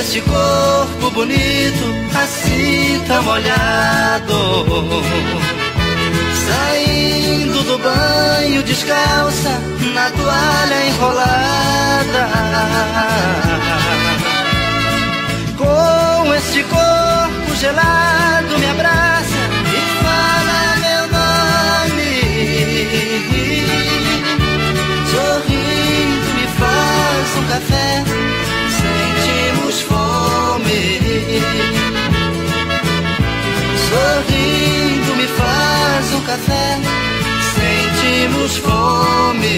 esse corpo bonito, assim tão molhado, saindo do banho descalça, na toalha enrolada. Com este corpo gelado me abraça e fala meu nome, sorrindo me faz um café, sentimos fome. Sorrindo me faz um café, sentimos fome.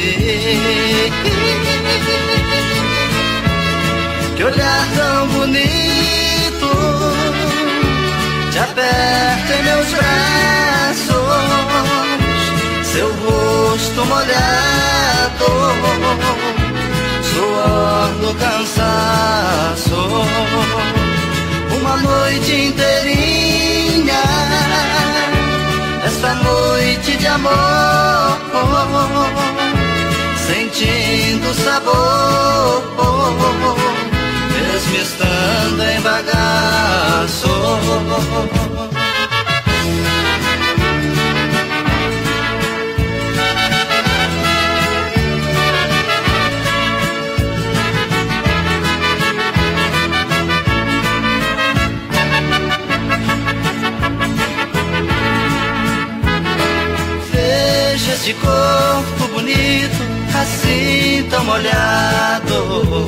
Que olhar tão bonito, te aperta em meus braços, seu rosto molhado, suor do cansaço. Uma noite inteirinha, esta noite de amor, sentindo sabor, mesmo estando em bagaço. Veja esse corpo bonito, assim tão molhado,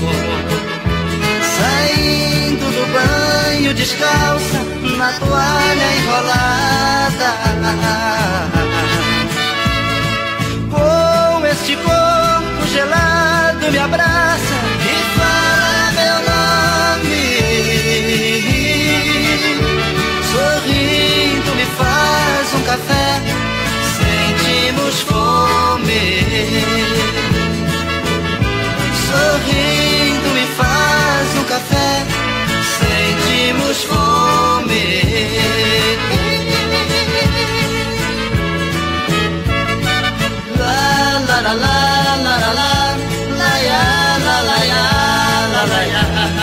saindo do banho descalça, na toalha enrolada. Com este corpo gelado me abraça e fala meu nome, sorrindo me faz um café, sentimos fome. Sorrindo me faz um café, sentimos fome. La la la la la la la la ya la la ya la la ya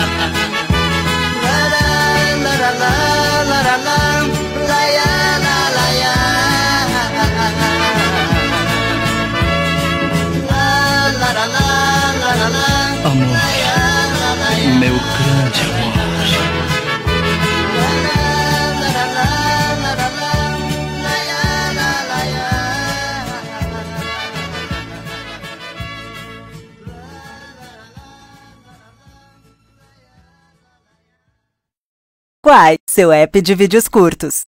la la la la la la la la la ya la la ya la la la la la la. Amor, meu grande amor. Quai, seu app de vídeos curtos.